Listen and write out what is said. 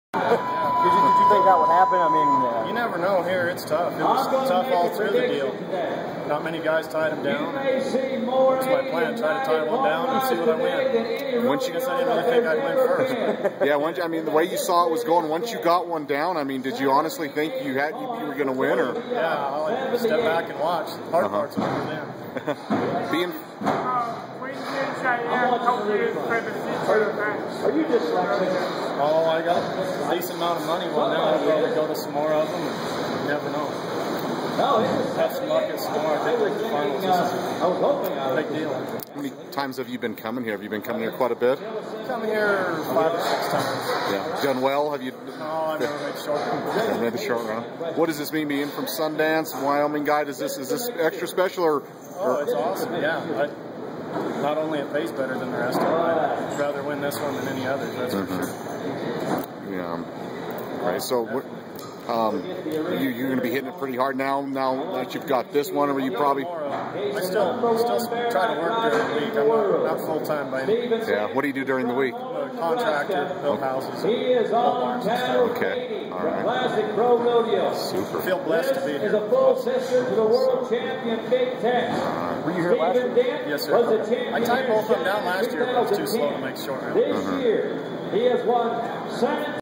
Did you think that would happen? I mean, you never know. Here, it's tough. It was tough all through the deal. Not many guys tied him down. That's my plan. Try to tie one down and see what I win. Once you, I didn't really think I'd win first. Yeah, I mean, the way you saw it was going. Once you got one down, I mean, did you honestly think you were going to win, or? Yeah, I like step back and watch. The hard part's over then. Being. Are you dyslexic? Oh, I got a decent amount of money. Well, now I'll probably go to some more of them. And you never know. Have some luck at some more. I think like the finals is a big deal. How many times have you been coming here? Have you been coming here quite a bit? Come here 5 or 6 times. Yeah. Done well? Have you? No, I've never made short run. Never made the short run. What does this mean, being from Sundance, Wyoming guy? Is this extra special or? Oh, it's awesome. Yeah. Not only it pays better than the rest of them, I'd rather win this one than any others, that's for sure. Yeah. Right, so you're going to be hitting it pretty hard now that you've got this one, or you probably... I still try to work during the week. I'm not full-time by any means. Yeah, what do you do during the week? Contractor, build houses, Okay, all right. Classic Pro Rodeo. Super. I feel blessed to be here. Is a full sister to the world champion Big Ten. Were you here last year? Yes, sir. I tied both of them down last year, but it was too slow to make short run. This year, he has won 7